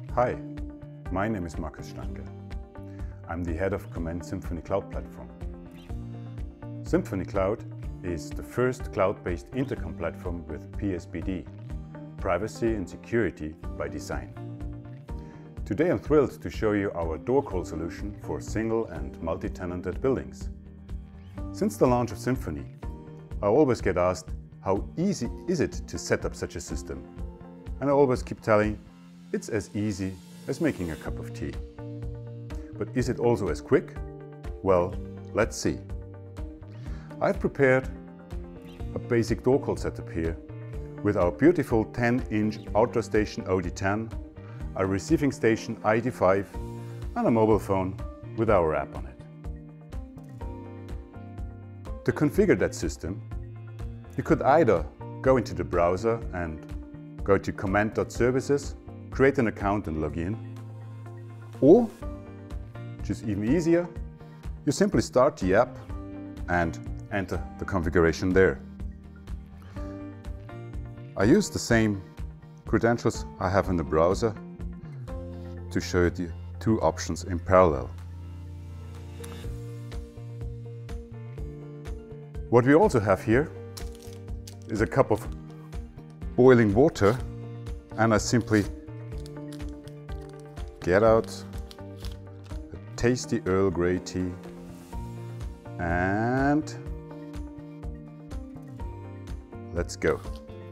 Hi, my name is Markus Stanke. I'm the head of Command Symphony Cloud platform. Symphony Cloud is the first cloud-based intercom platform with PSBD, privacy and security by design. Today I'm thrilled to show you our door call solution for single and multi-tenanted buildings. Since the launch of Symphony, I always get asked, how easy is it to set up such a system? And I always keep telling, it's as easy as making a cup of tea. But is it also as quick? Well, let's see. I've prepared a basic door call setup here with our beautiful 10-inch outdoor station OD10, a receiving station ID5 and a mobile phone with our app on it. To configure that system, you could either go into the browser and go to command.services, create an account and log in, or, which is even easier, you simply start the app and enter the configuration there. I use the same credentials I have in the browser to show you the two options in parallel. What we also have here is a cup of boiling water, and I simply get out a tasty Earl Grey tea and let's go.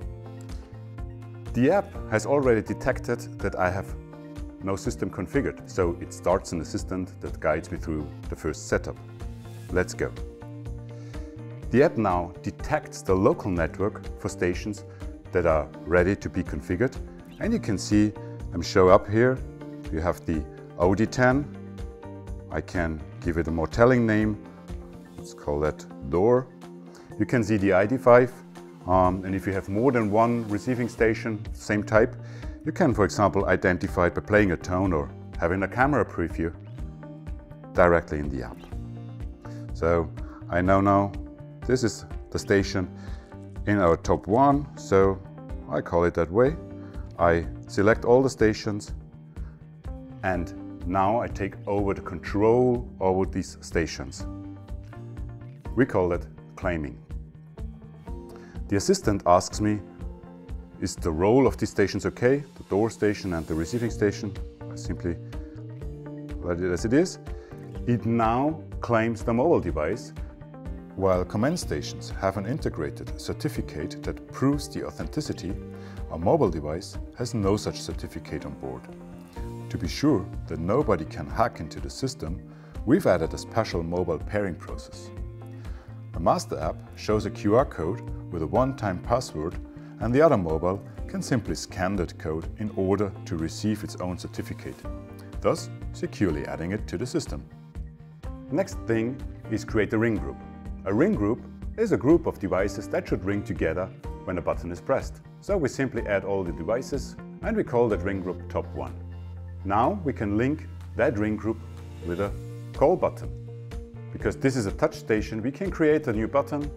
The app has already detected that I have no system configured, so it starts an assistant that guides me through the first setup. Let's go. The app now detects the local network for stations that are ready to be configured, and you can see them show up here. You have the OD10. I can give it a more telling name. Let's call that door. You can see the ID5, and if you have more than one receiving station, same type, you can, for example, identify it by playing a tone or having a camera preview directly in the app. So I know now this is the station in our top one, so I call it that way. I select all the stations and now I take over the control over these stations. We call that claiming. The assistant asks me, is the role of these stations okay? The door station and the receiving station? I simply let it as it is. It now claims the mobile device, while command stations have an integrated certificate that proves the authenticity. A mobile device has no such certificate on board. To be sure that nobody can hack into the system, we've added a special mobile pairing process. The master app shows a QR code with a one-time password, and the other mobile can simply scan that code in order to receive its own certificate, thus securely adding it to the system. Next thing is create a ring group. A ring group is a group of devices that should ring together when a button is pressed. So we simply add all the devices and we call that ring group top 1. Now we can link that ring group with a call button. Because this is a touch station, we can create a new button.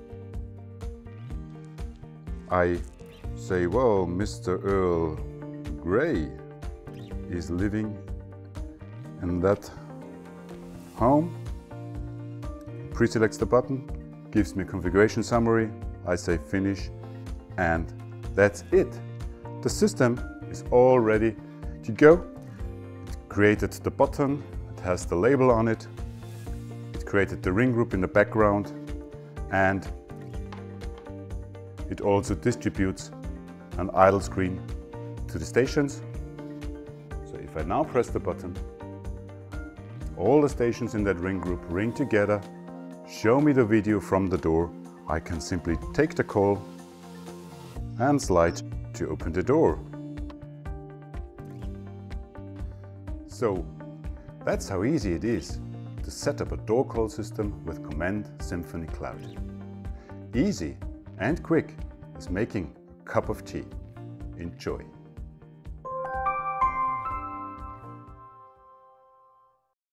I say, well, Mr. Earl Grey is living in that home. Pre-selects the button, gives me a configuration summary, I say finish, and that's it. The system is all ready to go. It created the button, it has the label on it, it created the ring group in the background, and it also distributes an idle screen to the stations. So if I now press the button, all the stations in that ring group ring together, show me the video from the door. I can simply take the call and slide to open the door. So that's how easy it is to set up a door call system with Command Symphony Cloud. Easy and quick as making a cup of tea. Enjoy!